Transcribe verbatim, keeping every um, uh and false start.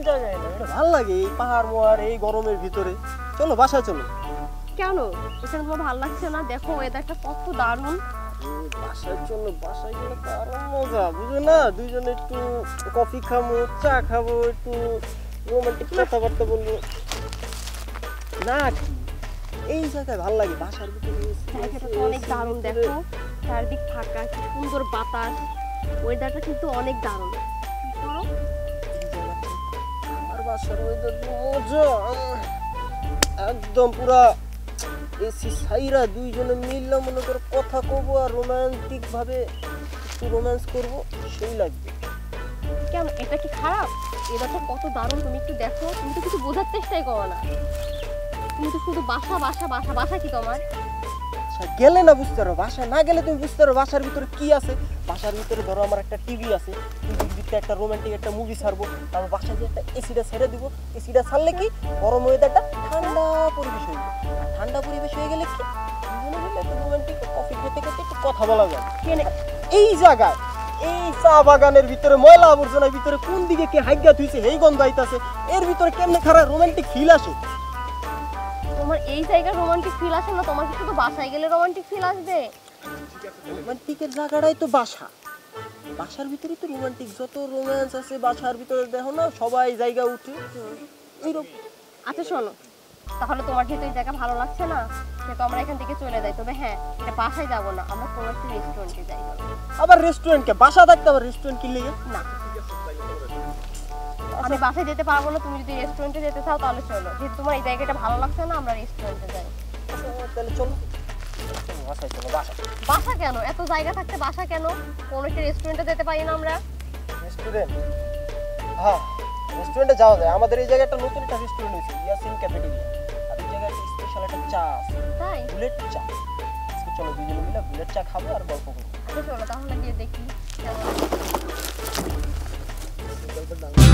জায়গায় না, এটা ভালো লাগে এই পাহাড় মোয়ার এই গরমের ভিতরে। চলো বাসায় চলো। কেন এখানে তোমার ভালো লাগছে না? দেখো ওয়েদারটা কত দারুণ। বাসায় চলো, বাসায় গেলে তো আরো মজা, বুঝো না? দুইজনে একটু কফি খাবো, চা খাবো, একটু রোমান্টিক কথাবার্তা বলবো না কি? এই জায়গায় ভালো লাগে বাসার ভিতরে। জায়গাটা তো অনেক দারুণ, দেখো চারদিক ফাঁকা, কি সুন্দর বাতাস, ওয়েদারটা কিন্তু অনেক দারুণ। আমার বাসার ওয়েদার মজা একদম পুরা এসি সাইরা দুইজনে মিললে মনে করো কথা কবো আর রোমান্টিক ভাবে একটু রোম্যান্স করবো, সেই লাগবে। কেন এটা কি খারাপ? ওয়েদারটা কত দারুণ, তুমি একটু দেখো। তুমি তো কিছু বোঝার চেষ্টাই করো না, তুমি তো শুধু বাসা বাসা বাসা বাসা। কি তোমার গেলে না বুঝতে পারো, বাসায় না গেলে তুমি বুঝতে পারো বাসার ভিতরে কি আছে। বাসার ভিতরে ধরো আমার একটা টিভি আছে, টিভির ভিতরে একটা রোমান্টিক একটা মুভি ছাড়বো, তারপর বাসায় দিয়ে একটা এসিটা ছেড়ে দিব। এসিটা ছাড়লে কি গরম ওয়েদারটা ঠান্ডা পরিবেশ হয়ে যাবে। আর ঠান্ডা পরিবেশ হয়ে গেলে কি দুজনে মিলে একটা রোমান্টিক কফি খেতে খেতে একটু কথা বলা যায়। এই জায়গায় এই চা বাগানের ভিতরে ময়লা আবর্জনার ভিতরে কোন দিকে কে হাইগা থুইছে এই গন্ধ আইতাছে, এর ভিতরে কেমনে খারাপ রোমান্টিক ফিল আসে। তোমার এই জায়গায় রোমান্টিক ফিল আসে না? তোমার কি শুধু বাসায় গেলে রোমান্টিক ফিল আসবে? রোমান্টিকের জায়গাটাই তো বাসা, বাসার ভিতরে তো রোমান্টিক যত রোম্যান্স আছে বাসার ভিতরে দেখো না, সবাই জায়গা উঠে এইরকম। আচ্ছা শোনো, তাহলে তোমার যেহেতু এই জায়গা ভালো লাগছে না, সেহেতু আমরা এখান থেকে চলে যাই। তবে হ্যাঁ, এটা বাসায় যাবো না, আমরা কোনো একটা রেস্টুরেন্টে যাই। আবার রেস্টুরেন্টকে বাসা থাকতে আবার রেস্টুরেন্ট কি লিগে? না, আমি বাসায় যেতে পারবো না। তুমি যদি রেস্টুরেন্টে যেতে চাও তাহলে চলো। যেহেতু তোমার এই জায়গাটা ভালো লাগছে না, আমরা রেস্টুরেন্টে যাই। তাহলে চলো বাসায় চলো। বাসা বাসা কেন? এত জায়গা থাকতে বাসা কেন? কোনো একটা রেস্টুরেন্টে যেতে পারি না আমরা? রেস্টুরেন্ট, হ্যাঁ রেস্টুরেন্টে যাওয়া যায়। আমাদের এই জায়গাটা নতুন একটা রেস্টুরেন্ট হয়েছে, ইয়াসিন ক্যাফেটেরিয়া। আর এই জায়গায় স্পেশাল একটা চা আছে, তাই বুলেট চা। চলো দুজনে মিলে বুলেট চা খাবো আর গল্প করবো। চলো তাহলে গিয়ে দেখি।